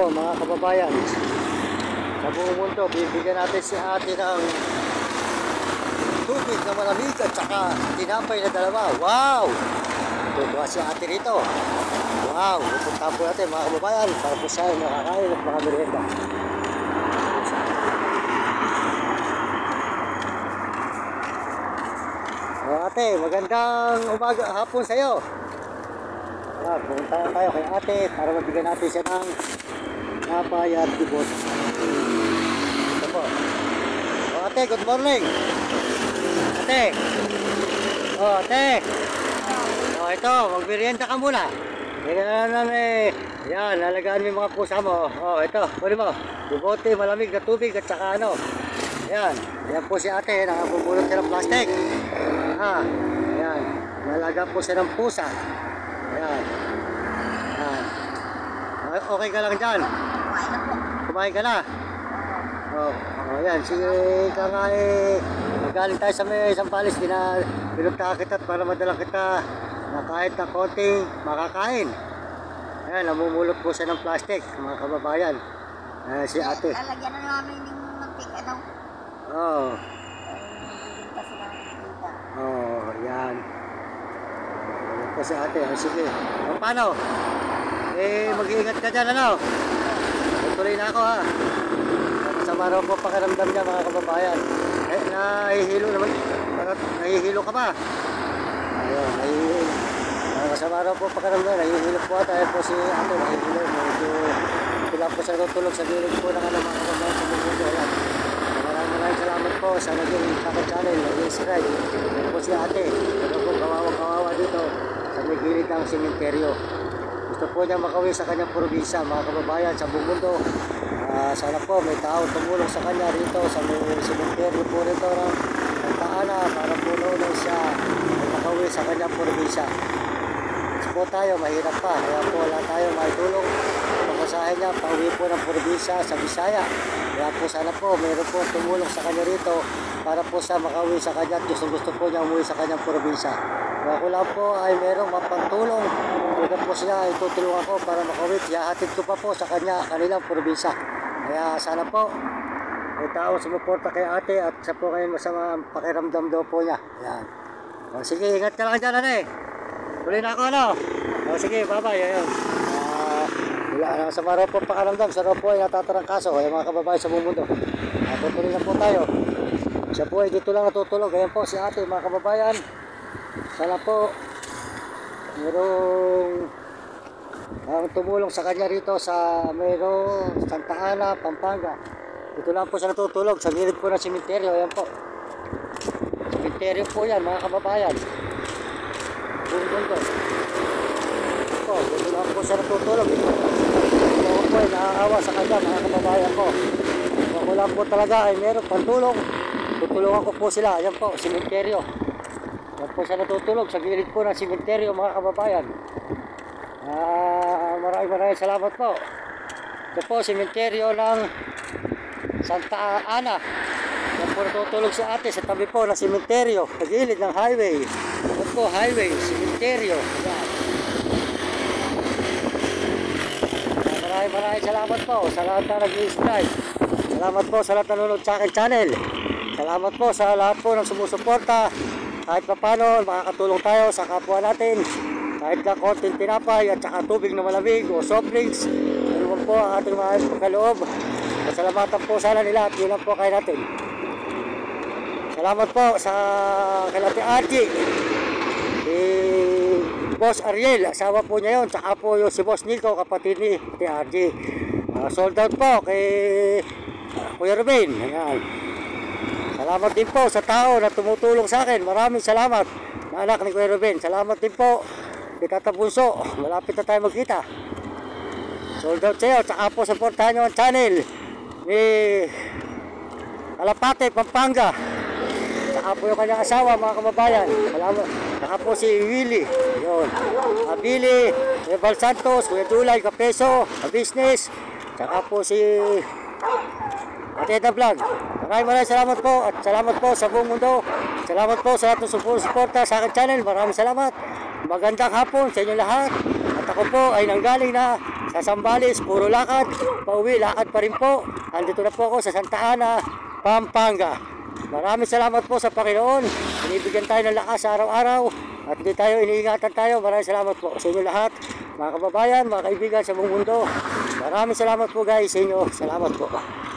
po mga kababayan, sa buong mundo, bibigyan natin si ate ng tubig na malamig at saka tinapay na dalawa. Wow! Tutuwa si ate rito. Wow! Pupunta po natin mga kababayan para po siya makakain at mga merienda. Ate, magandang umaga, hapon sa iyo. Pumunta tayo kay ate para mabigyan natin siya ng tinapay at tibot. Ito po. Ate, good morning. Ate. Ate. Ito, magmerienda ka muna. Yan, lalagaan mo yung mga pusa mo. Ito, pwede mo. Bibote, malamig na tubig at saka ano. Yan, yan po si ate, nakabubulot siya ng plastic. Yan, nalaga po siya ng pusa. Yan. Yan. Okay ka lang dyan? Kumain ka na? Yan, sige ka nga magaling tayo sa may Sampales, pinunta kita para madala kita na kahit na konting makakain. Ayan, namumulot po siya ng plastic, mga kababayan. Si ate. Lalagyan na namin ng mantika daw. Yan. Ayan po si ate. Sige. Paano? Mag-iingat ka dyan, ano? Tuloy na ako, ha? Masama raw po pakiramdam niya, mga kababayan. Nahihilo naman. Nahihilo ka ba? Ayun, nahihilo. Masama raw po pakiramdam. Nahihilo po tayo po si ate. Nahihilo. Medyo sila po siya tutulog sa gilid po ng mga kababayan sa mundo. Ayan. Maraming salamat po sa naging Kakad Channel. Naging subscribe. Ayan po si ate. Ito po kawawa dito sa may gilid ng sementeryo. Gusto po niya makauwi sa kanyang probinsya, mga kababayan sa buong mundo. Sana po may tao tumulong sa kanya rito sa may sementeryo po rito ng Taana para puno na siya makauwi sa kanyang probinsya. Kasi po tayo mahirap pa, kaya po wala tayo maitulong pagkasahin niya pauwi po ng probinsya sa Bisaya. Kaya po sana po mayroon po tumulong sa kanya rito para po siya makauwi sa kanya at gusto po niya umuwi sa kanyang probinsya. Kaya ko lang po ay mayroong mapagtulong. Kaya po siya itutulungan ko para makauwi. Ihahatid ko pa po sa kanilang probinsya. Kaya sana po may tao sumuporta kay ate at sa po ngayon masama ang pakiramdam daw po niya. Ayan. Sige, ingat ka lang dyan, ate. Tuloy na ako, ano? Sige, bye-bye. Ayan. Sa maraw po pakiramdam, sa raw po ay natatarang kaso. Kaya mga kababayan sa buong mundo. Tuloy na po tayo. Siya po ay dito lang natutulog. Ayan po si ate, mga kababayan. Sana po mayroong tumulong sa kanya rito sa mayroong Santa Ana, Pampanga. Dito lang po siya natutulog sa gilid po ng sementeryo. Ayan po, sementeryo po yan, mga kababayan. Buong mundo po, dito lang po siya natutulog. Ako po ay naaawa sa kanya, mga kababayan ko. Ako lang po talaga ay mayroong pantulong. Tutulungan ko po sila. Ayan po, sementeryo. Ayan po siya natutulog sa gilid po ng sementeryo, mga kababayan. Maraming salamat po. Ito po, sementeryo ng Santa Ana. Yan po natutulog si ate sa tabi po ng sementeryo, sa gilid ng highway. Yan po, highway, sementeryo. Maraming salamat po sa lahat na nag-subscribe. Salamat po sa lahat na nanonood sa akin channel. Salamat po sa lahat po ng sumusuporta. Kahit pa paano, makakatulong tayo sa kapwa natin. Kahit na konting tinapay at saka tubig na malamig o soft drinks. Ano po ang ating mga pagkaloob. Pasalamatan po sana nila at yun lang po kayo natin. Salamat po sa kalati Archie. Boss Ariel, asawa po niya yun. Saka po yung si Boss Nico, kapatid ni Archie. Sold out po kay Kuya Ruben. Ayan. Salamat din po sa tao na tumutulong sa akin. Maraming salamat na anak ni Kuya Ruben. Salamat din po kay Tata Bunso. Malapit na tayo magkita. Sold out sa'yo. Saka po supportahan nyo ang channel ni Kalapate, Pampanga. Saka po yung kanyang asawa, mga kababayan. Salamat. Saka po si Willie. Yun. Billy, Eval Santos, Kuya Julay, Kapeso, Business. Saka po si Ateda Vlog. Maraming salamat po at salamat po sa buong mundo. Salamat po sa lahat ng suporta sa aking channel. Maraming salamat. Magandang hapon sa inyo lahat. At ako po ay nanggaling na Sa Zambales, puro lakad. Pauwi, lakad pa rin po. Andito na po ako sa Santa Ana, Pampanga. Maraming salamat po sa Panginoon. Binibigyan tayo ng lakas sa araw-araw. At hindi tayo, iniingatan tayo. Maraming salamat po sa inyo lahat. Mga kababayan, mga kaibigan sa buong mundo. Maraming salamat po guys sa inyo. Salamat po.